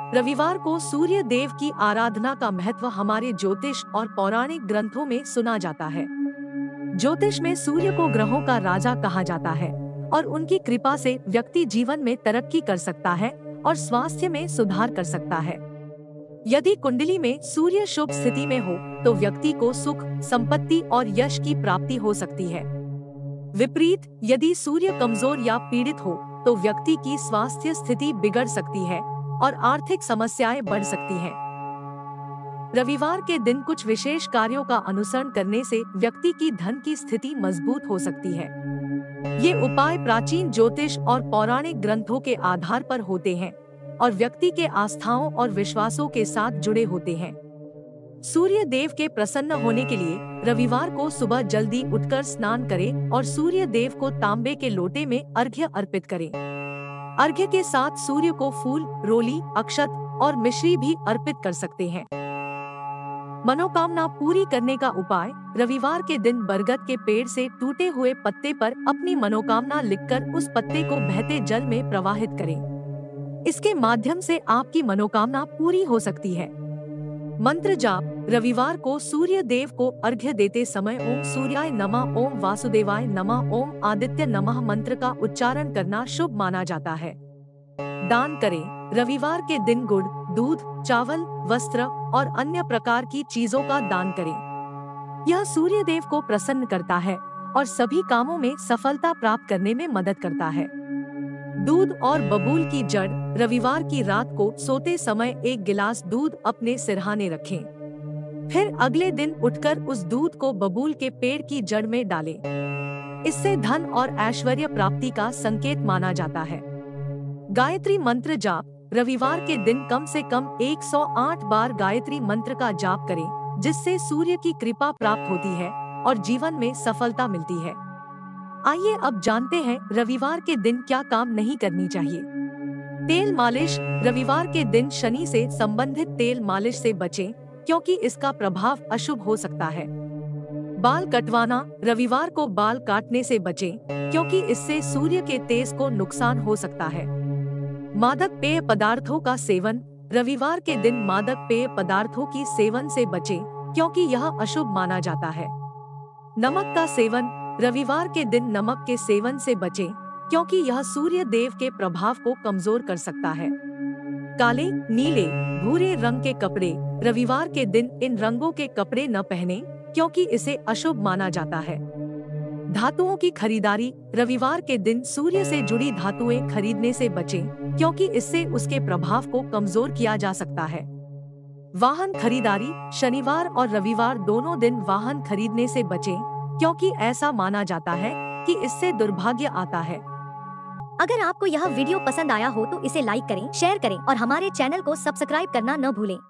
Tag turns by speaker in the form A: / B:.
A: रविवार को सूर्य देव की आराधना का महत्व हमारे ज्योतिष और पौराणिक ग्रंथों में सुना जाता है। ज्योतिष में सूर्य को ग्रहों का राजा कहा जाता है और उनकी कृपा से व्यक्ति जीवन में तरक्की कर सकता है और स्वास्थ्य में सुधार कर सकता है। यदि कुंडली में सूर्य शुभ स्थिति में हो तो व्यक्ति को सुख, संपत्ति और यश की प्राप्ति हो सकती है। विपरीत यदि सूर्य कमजोर या पीड़ित हो तो व्यक्ति की स्वास्थ्य स्थिति बिगड़ सकती है और आर्थिक समस्याएं बढ़ सकती हैं। रविवार के दिन कुछ विशेष कार्यों का अनुसरण करने से व्यक्ति की धन की स्थिति मजबूत हो सकती है। ये उपाय प्राचीन ज्योतिष और पौराणिक ग्रंथों के आधार पर होते हैं और व्यक्ति के आस्थाओं और विश्वासों के साथ जुड़े होते हैं। सूर्य देव के प्रसन्न होने के लिए रविवार को सुबह जल्दी उठकर स्नान करें और सूर्य देव को तांबे के लोटे में अर्घ्य अर्पित करें। अर्घ्य के साथ सूर्य को फूल, रोली, अक्षत और मिश्री भी अर्पित कर सकते हैं। मनोकामना पूरी करने का उपाय, रविवार के दिन बरगद के पेड़ से टूटे हुए पत्ते पर अपनी मनोकामना लिखकर उस पत्ते को बहते जल में प्रवाहित करें। इसके माध्यम से आपकी मनोकामना पूरी हो सकती है। मंत्र जाप, रविवार को सूर्य देव को अर्घ्य देते समय ओम सूर्याय नमः, ओम वासुदेवाय नमः, ओम आदित्य नमः मंत्र का उच्चारण करना शुभ माना जाता है। दान करें, रविवार के दिन गुड़, दूध, चावल, वस्त्र और अन्य प्रकार की चीजों का दान करें। यह सूर्य देव को प्रसन्न करता है और सभी कामों में सफलता प्राप्त करने में मदद करता है। दूध और बबूल की जड़, रविवार की रात को सोते समय 1 गिलास दूध अपने सिरहाने रखें। फिर अगले दिन उठकर उस दूध को बबूल के पेड़ की जड़ में डालें। इससे धन और ऐश्वर्य प्राप्ति का संकेत माना जाता है। गायत्री मंत्र जाप, रविवार के दिन कम से कम 108 बार गायत्री मंत्र का जाप करें, जिससे सूर्य की कृपा प्राप्त होती है और जीवन में सफलता मिलती है। आइए अब जानते हैं रविवार के दिन क्या काम नहीं करनी चाहिए। तेल मालिश, रविवार के दिन शनि से संबंधित तेल मालिश से बचें, क्योंकि इसका प्रभाव अशुभ हो सकता है। बाल कटवाना, रविवार को बाल काटने से बचें, क्योंकि इससे सूर्य के तेज को नुकसान हो सकता है। मादक पेय पदार्थों का सेवन, रविवार के दिन मादक पेय पदार्थों की सेवन से बचें, क्योंकि यह अशुभ माना जाता है। नमक का सेवन, रविवार के दिन नमक के सेवन से बचें, क्योंकि यह सूर्य देव के प्रभाव को कमजोर कर सकता है। काले, नीले, भूरे रंग के कपड़े, रविवार के दिन इन रंगों के कपड़े न पहनें, क्योंकि इसे अशुभ माना जाता है। धातुओं की खरीदारी, रविवार के दिन सूर्य से जुड़ी धातुएं खरीदने से बचें, क्योंकि इससे उसके प्रभाव को कमजोर किया जा सकता है। वाहन खरीदारी, शनिवार और रविवार दोनों दिन वाहन खरीदने से बचें, क्योंकि ऐसा माना जाता है कि इससे दुर्भाग्य आता है।
B: अगर आपको यह वीडियो पसंद आया हो तो इसे लाइक करें, शेयर करें और हमारे चैनल को सब्सक्राइब करना न भूलें।